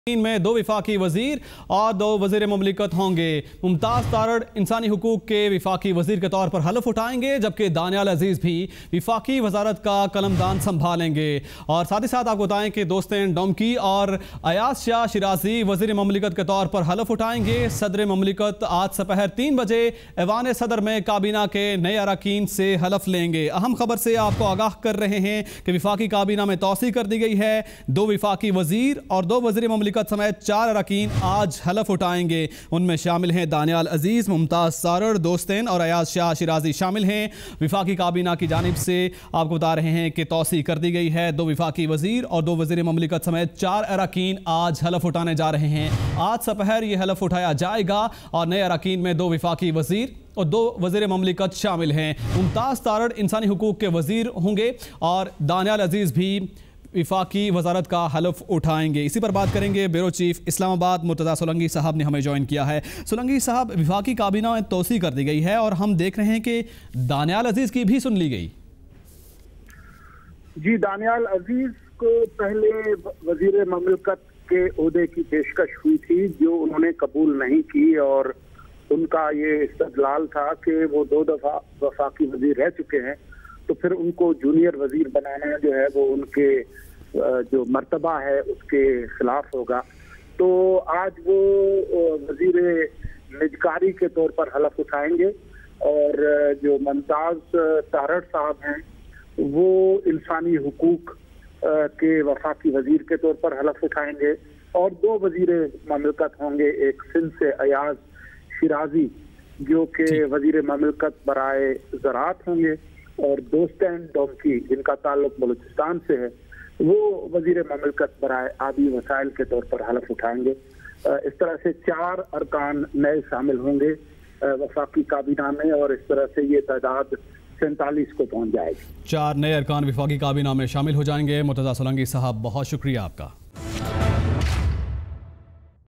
में 2 विफाकी वजीर और 2 वजीर ममलिकत होंगे। मुमताज तारड़ इंसानी हुकूक के विफाकी वजीर के तौर पर हलफ उठाएंगे, जबकि दानियाल अजीज भी विफाकी वजारत का कलमदान संभालेंगे। और साथ ही साथ आपको बताएं कि दोस्tain डोमकी और अयाज शाह शिराजी वजीर ममलिकत के तौर पर हलफ उठाएंगे। सदर ममलिकत आज दोपहर 3 बजे ऐवान सदर में काबीना के नए अरकान से हलफ लेंगे। अहम खबर से आपको आगाह कर रहे हैं कि विफाकी काबीना में तौसी कर दी गई है। 2 विफाकी वजीर और 2 वजीर ममलिकत समेत 4 अरकान आज हलफ उठाएंगे। उनमें शामिल हैं दानियाल अजीज, मुमताज तारड़, दोस्tain और अयाज शाह शिराजी शामिल हैं। विफाकी काबीना की जानिब से आपको बता रहे हैं कि तौसी कर दी गई है। 2 विफाकी वजीर और 2 वजीर ममलिकत समेत 4 अरकान आज हलफ उठाने जा रहे हैं। आज दोपहर यह हलफ उठाया जाएगा और नए अरकान में 2 विफाकी वजीर और 2 वजीर ममलिकत शामिल हैं। मुमताज तारड़ इंसानी हुकूक के वजीर होंगे और दानियाल अजीज भी विफाकी वजारत का हलफ उठाएंगे। इसी पर बात करेंगे। ब्यूरो चीफ इस्लामाबाद मुर्तज़ा सोलंकी साहब ने हमें ज्वाइन किया है। सोलंकी साहब, विफाकी काबीना में तौसी कर दी गई है और हम देख रहे हैं कि दानियाल अजीज की भी सुन ली गई। जी, दानियाल अजीज को पहले वजीर ममलिकत के ओहदे की पेशकश हुई थी, जो उन्होंने कबूल नहीं की और उनका ये इस्तदलाल था कि वो 2 दफा वफाकी वजीर रह चुके हैं, तो फिर उनको जूनियर वजीर बनाना जो है वो उनके जो मर्तबा है उसके खिलाफ होगा। तो आज वो वजीर निजकारी के तौर पर हलफ उठाएंगे और जो मुमताज तारड़ साहब हैं वो इंसानी हुकूक के वफाकी वजीर के तौर पर हलफ उठाएंगे और 2 वजीर ममलिकत होंगे। एक सिंध से अयाज शिराजी जो कि वजीर ममलिकत बराए ज़राअत होंगे और दोस्tain डोमकी जिनका ताल्लुक बलूचिस्तान से है वो वजीर ममलिकत बराए आबी वसाइल के तौर पर हलफ उठाएंगे। इस तरह से 4 अरकान नए शामिल होंगे वफाकी काबीना में और इस तरह से ये तादाद 47 को पहुंच जाएगी। 4 नए अरकान वफाकी काबीना में शामिल हो जाएंगे। मुर्तज़ा सोलंकी साहब, बहुत शुक्रिया आपका।